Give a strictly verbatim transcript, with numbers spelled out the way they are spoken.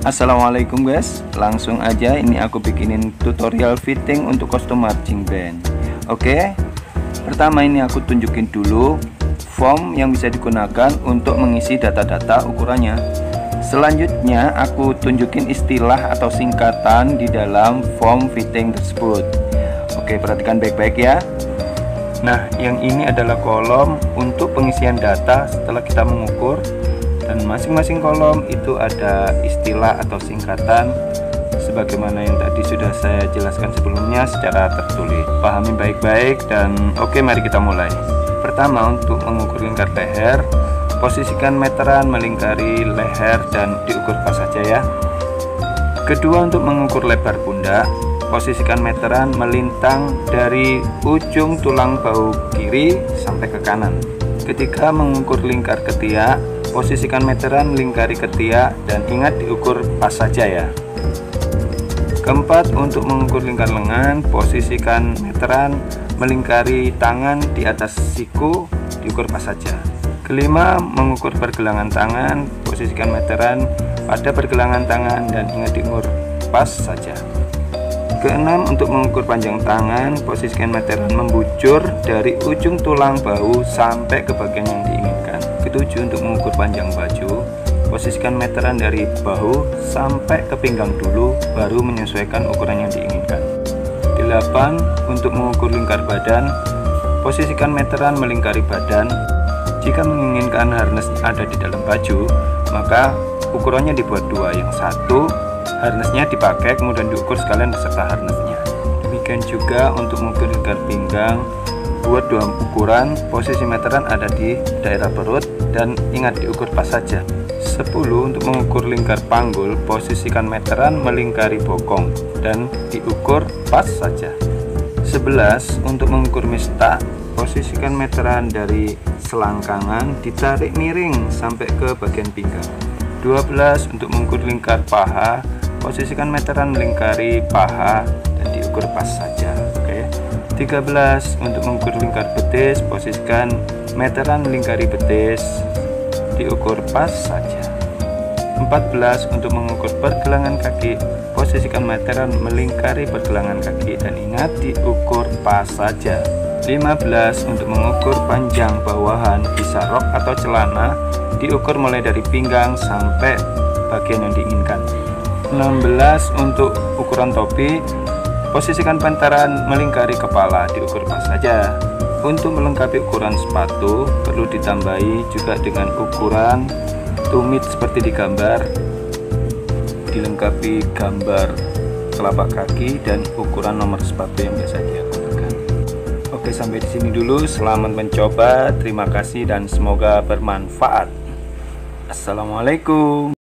Assalamualaikum guys, langsung aja ini aku bikinin tutorial fitting untuk kostum marching band. Oke, pertama ini aku tunjukin dulu form yang bisa digunakan untuk mengisi data-data ukurannya. Selanjutnya aku tunjukin istilah atau singkatan di dalam form fitting tersebut. Oke, perhatikan baik-baik ya. Nah, yang ini adalah kolom untuk pengisian data setelah kita mengukur, dan masing-masing kolom itu ada istilah atau singkatan sebagaimana yang tadi sudah saya jelaskan sebelumnya secara tertulis. Pahami baik-baik dan oke, mari kita mulai. Pertama, untuk mengukur lingkar leher, posisikan meteran melingkari leher dan diukur pas saja ya. Kedua, untuk mengukur lebar pundak, posisikan meteran melintang dari ujung tulang bahu kiri sampai ke kanan. Ketiga, mengukur lingkar ketiak, posisikan meteran melingkari ketiak dan ingat diukur pas saja ya. Keempat, untuk mengukur lingkar lengan, posisikan meteran melingkari tangan di atas siku, diukur pas saja. Kelima, mengukur pergelangan tangan, posisikan meteran pada pergelangan tangan dan ingat diukur pas saja. Keenam, untuk mengukur panjang tangan, posisikan meteran membujur dari ujung tulang bahu sampai ke bagian yang diinginkan. Ketujuh, untuk mengukur panjang baju, posisikan meteran dari bahu sampai ke pinggang dulu, baru menyesuaikan ukuran yang diinginkan. Delapan, untuk mengukur lingkar badan, posisikan meteran melingkari badan. Jika menginginkan harness ada di dalam baju, maka ukurannya dibuat dua. Yang satu, harnessnya dipakai kemudian diukur sekalian beserta harnessnya. Demikian juga untuk mengukur lingkar pinggang, buat dua ukuran, posisi meteran ada di daerah perut dan ingat diukur pas saja. Sepuluh, untuk mengukur lingkar panggul, posisikan meteran melingkari bokong dan diukur pas saja. Sebelas, untuk mengukur mistak, posisikan meteran dari selangkangan ditarik miring sampai ke bagian pinggang. Dua belas, untuk mengukur lingkar paha, posisikan meteran melingkari paha dan diukur pas saja. Oke. tiga belas, untuk mengukur lingkar betis, posisikan meteran melingkari betis, diukur pas saja. empat belas, untuk mengukur pergelangan kaki, posisikan meteran melingkari pergelangan kaki dan ingat diukur pas saja. lima belas, untuk mengukur panjang bawahan bisa rok atau celana, diukur mulai dari pinggang sampai bagian yang diinginkan. enam belas, untuk ukuran topi, posisikan pantaran melingkari kepala, diukur pas saja. Untuk melengkapi ukuran sepatu, perlu ditambahi juga dengan ukuran tumit seperti di gambar, dilengkapi gambar telapak kaki dan ukuran nomor sepatu yang biasa dia gunakan. Oke, sampai di sini dulu. Selamat mencoba, terima kasih dan semoga bermanfaat. Assalamualaikum.